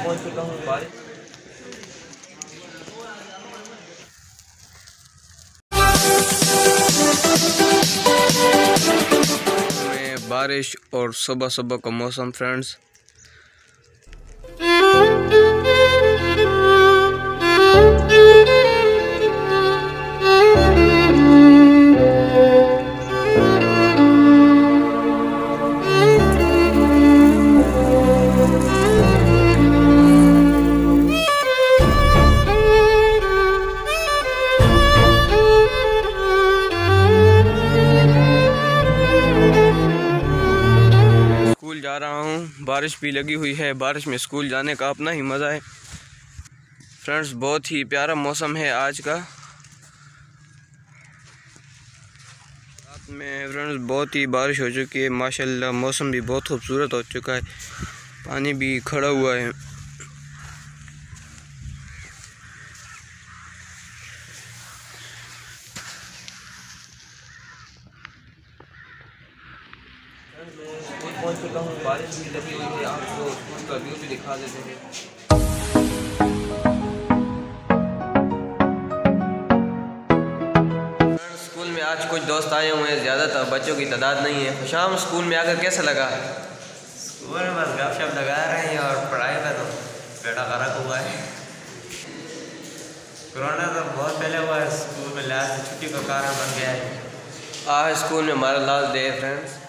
पहुंच चुका हूँ बारिश। में बारिश और सुबह सुबह का मौसम फ्रेंड्स। स्कूल जा रहा हूँ, बारिश भी लगी हुई है। बारिश में स्कूल जाने का अपना ही मज़ा है फ्रेंड्स। बहुत ही प्यारा मौसम है आज का। रात में फ्रेंड्स बहुत ही बारिश हो चुकी है माशाल्लाह। मौसम भी बहुत खूबसूरत हो चुका है, पानी भी खड़ा हुआ है। स्कूल पहुंच चुका हूँ, बारिश भी लगी हुई है। आपको स्कूल का व्यू भी दिखा देते हैं। स्कूल में आज कुछ दोस्त आए हुए हैं, ज़्यादातर बच्चों की तादाद नहीं है। शाम स्कूल में आकर कैसा लगा? स्कूल में बस गपशप लगा रहे हैं और पढ़ाई का तो बेड़ा गर्क हुआ है। कोरोना तो बहुत पहले हुआ है, स्कूल में लास्ट छुट्टी का कारण बन गया है। आज स्कूल में हमारा लास्ट डे है फ्रेंड्स।